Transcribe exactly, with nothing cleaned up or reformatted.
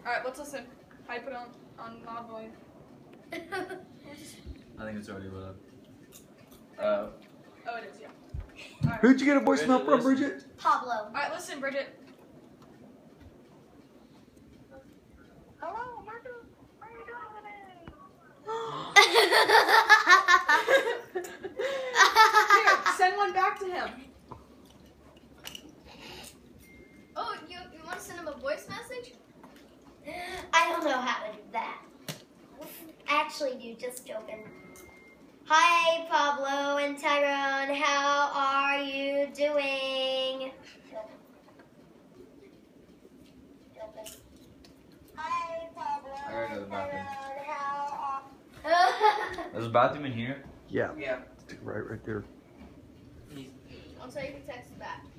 Alright, let's listen. I put on on loud volume. I think it's already lit up. Uh, Oh, it is, yeah. Right. Who'd you get a voicemail from, Bridget? Pablo. Alright, listen, Bridget. Hello, Marco. How are you doing today? Here, send one back to him. Oh, you, you want to send him a voice message? I don't know how to do that. Actually, do just joking. Hi, Pablo and Tyrone. How are you doing? Hi, Pablo. I gotta go to the bathroom. How are... There's a bathroom in here? Yeah. Yeah. Right, right there. I'll tell you to text back.